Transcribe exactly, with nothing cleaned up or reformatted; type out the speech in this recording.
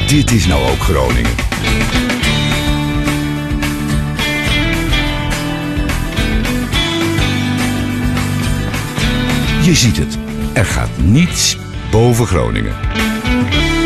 Dit is nou ook Groningen. Je ziet het, er gaat niets boven Groningen.